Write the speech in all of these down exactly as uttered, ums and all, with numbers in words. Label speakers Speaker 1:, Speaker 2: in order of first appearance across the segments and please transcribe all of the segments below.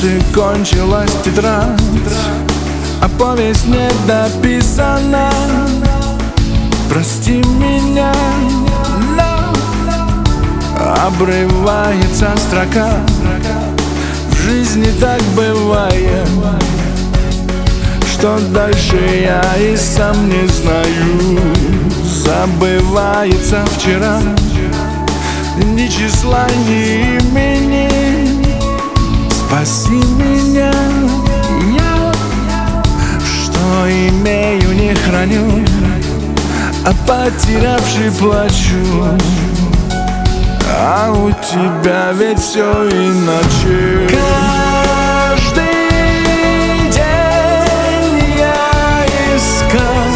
Speaker 1: и кончилась тетрадь, а повесть не дописана. Прости меня, но обрывается строка. В жизни так бывает, что дальше я и сам не знаю. Забывается вчера, ни числа, ни имени. Спаси меня, я что имею, не храню, а потерявший плачу. А у тебя ведь все иначе. Каждый день я искал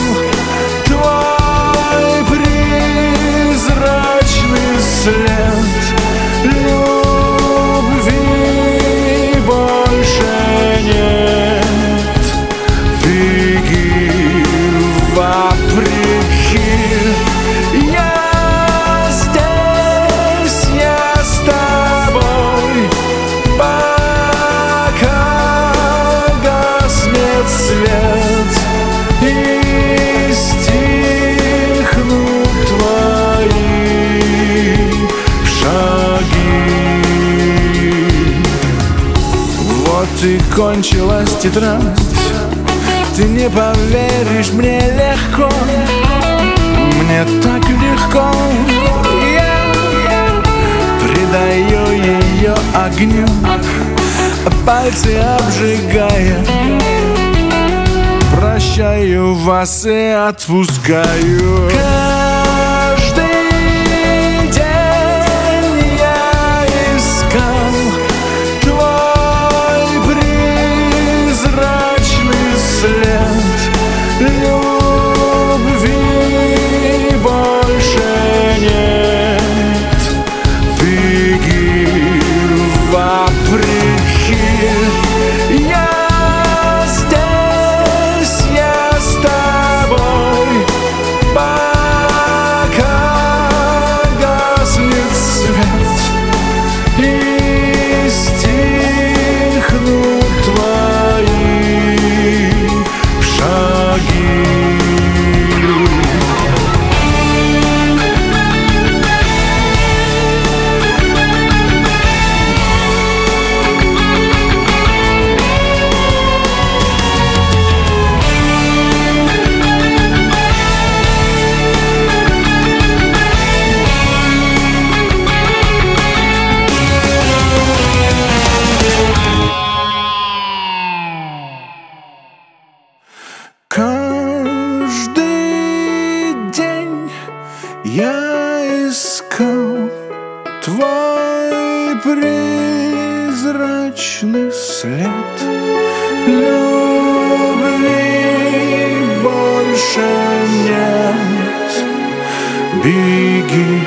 Speaker 1: твой призрачный след. Любви больше нет. Беги вопреки. Я здесь, я с тобой, пока гаснет свет и стихнут твои шаги. Вот и кончилась тетрадь. Ты не поверишь, мне легко, мне так легко. Я придаю ее огню, пальцы обжигая. Прощаю вас и отпускаю. Каждый день я искал твой призрачный след. Любви больше нет. Беги вопреки. Я здесь, я с тобой, пока гаснет свет и стихнут твои шаги. Каждый день я искал твой призрачный след. Любви больше нет. Беги